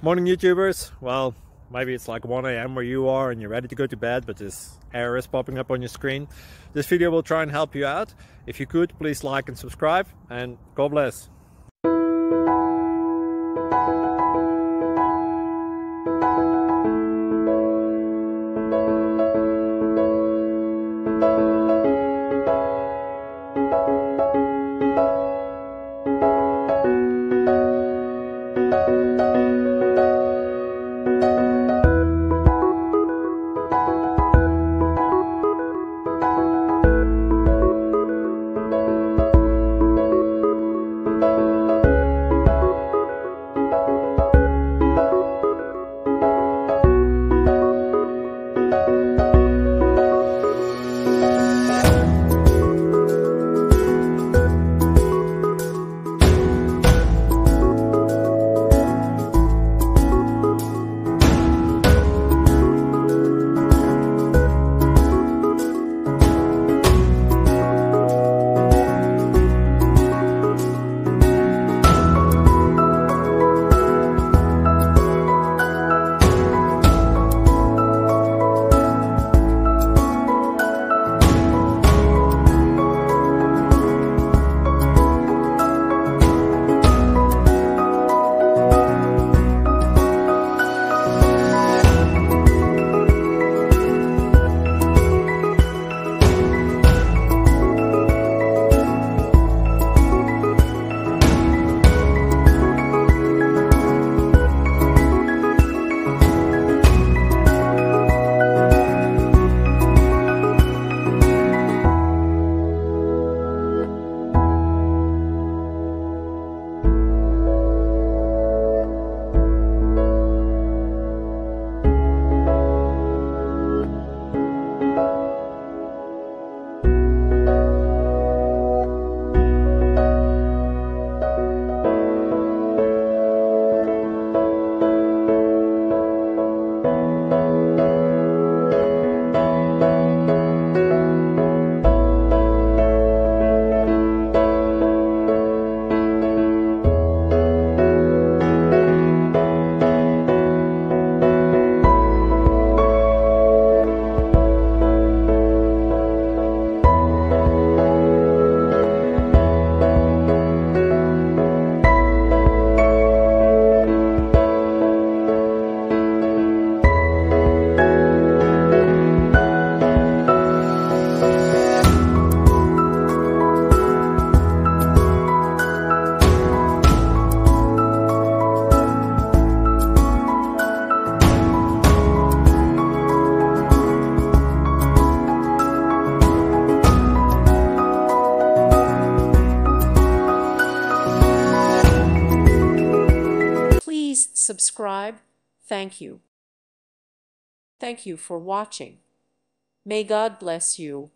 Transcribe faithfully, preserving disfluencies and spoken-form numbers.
Morning YouTubers. Well, maybe it's like one A M where you are and you're ready to go to bed, but this error is popping up on your screen. This video will try and help you out. If you could, please like and subscribe, and God bless. Subscribe. Thank you. Thank you for watching. May God bless you.